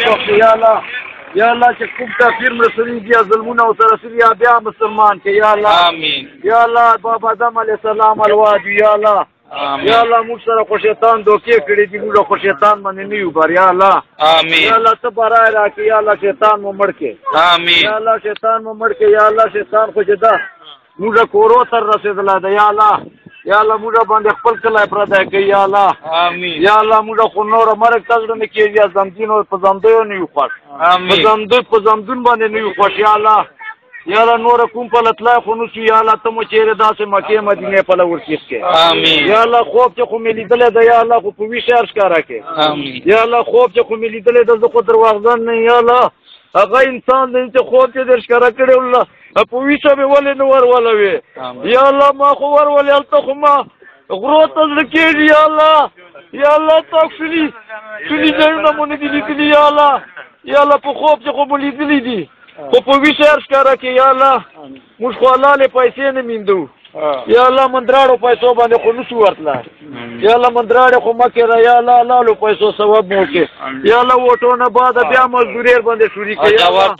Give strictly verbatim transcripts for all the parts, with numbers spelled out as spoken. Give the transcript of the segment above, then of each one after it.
یا الله یا الله چې کوم کافر مسلمان دي ظلمونه او سره سړي بیا مسلمان کې یا الله آمین یا الله بابا آدم علیه السلام الواد یا الله یا الله موږ سره خو شیطان دوکې کړي دي موږ خو شیطان باندې نه یو بر یا الله آمین یا الله ته برای راکړي یا الله شیطان مو مړ کې آمین یا الله شیطان مو مړ کې یا الله شیطان خو جدا موږ کورو تر رسیدلا ده یا الله یا الله موږ باندې خپل کله پردای کوي یا الله آمین یا الله موږ خو نور مرګ تاسو نه کېږي زمدین او په زمدو نه یو خوښ آمین په زمدو په زمدون باندې نه یو خوښ یا الله یا الله نور کوم په لطلا خو نو یا الله ته مو چیرې داسې مکه مدینه په لور کې آمین یا الله خوب چې خو مې لیدل ده یا الله خو په وی شهر ښکارا کې آمین یا الله خوب چې خو مې لیدل ده زه خو درواغجن نه یا الله هغه انسان دی چې خوب چې در ښکارا کړی الله په وی څه به ولې نو ور ولوي یا الله ما خو ور ولې الته خو ما غرو ته ځکېږي یا الله یا الله تاکسلی سلی ځایونه مو نه دي لیدلي یا الله یا الله په خوب چې خو مو لیدلي دي خو په وی شهر ښکارا کې یا الله موږ خو حلالې پیسې نه میندو یا الله مندراړو پیسو باندې خو نشو ورتله یا الله مندراړې خو مه کېده یا الله حلالو پیسو ثواب مو وکړې یا الله وټونه بعد بیا مزدوري ورباندې شوري کړې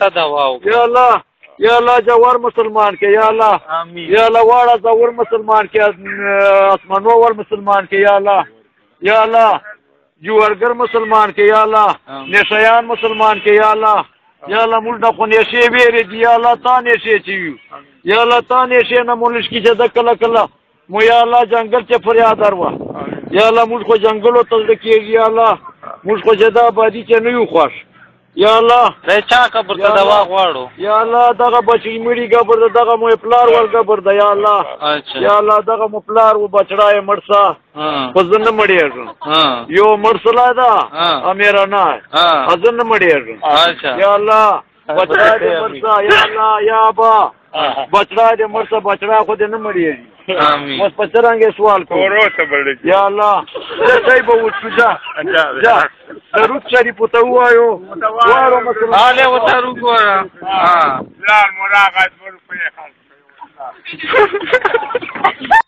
یا الله یا الله جوار مسلمان کې یا الله یا الله واړه زور مسلمان کې اسمانو ور مسلمان کې یا الله یا الله جوارګر مسلمان کې یا الله نشیان مسلمان کې یا الله یا الله موږ د خو نشې ویرې دي یا الله تا نشې چې یو یا الله تا نشې نه مونږ کې چې د کله کله مو یا الله جنگل چې فریاد وروا یا الله موږ خو جنگلو ته کېږي یا الله موږ خو جدا آبادي کې نه یو خوښ یا الله دا چا قبر ته دوا غواړو یا الله دغه بچی مړي قبر ته دغه مو پلار ور قبر ده یا الله یا الله دغه مو پلار و بچړای مرسا پزن مړیږي یو مرسلا ده امیرانا ازن مړیږي یا الله بچړای دې مرسا یا الله یا با بچړای دې مرسا بچړای خو دې نه مړیږي آمین اوس په څنګه سوال کوو یا الله دای به وڅجا جا درود شریف ته وایو وارو مسلمان آله وته وګورا ها لار مراقبت ور په خلک